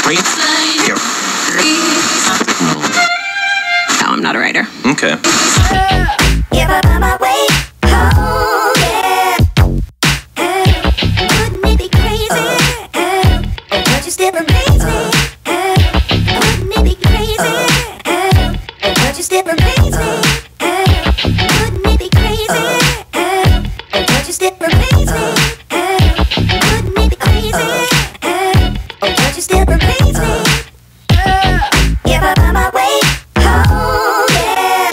No, I'm not a writer. Okay. If I find my way home, yeah. Wouldn't it be crazy? Don't you still amaze me? Wouldn't it be crazy? Don't you still amaze me? Wouldn't it be crazy? Don't you still amaze me? Wouldn't it be crazy? Don't you still amaze me? If I find my way home, yeah.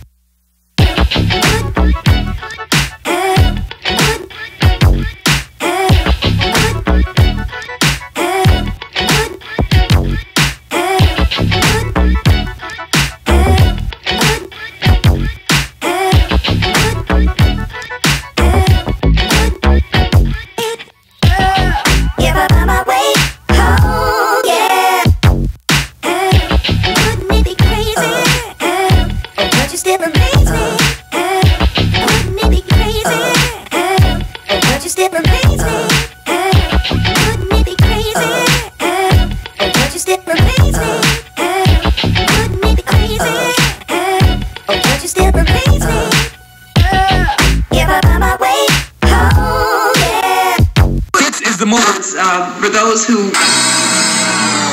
If I find my way home, yeah. Wouldn't it be crazy? Don't you still amaze me? Wouldn't it be crazy? Don't you still amaze me? Wouldn't it be crazy? Don't you still amaze me? Wouldn't it be crazy? Don't you still amaze me? If I find my way home, yeah. This is the movement for those who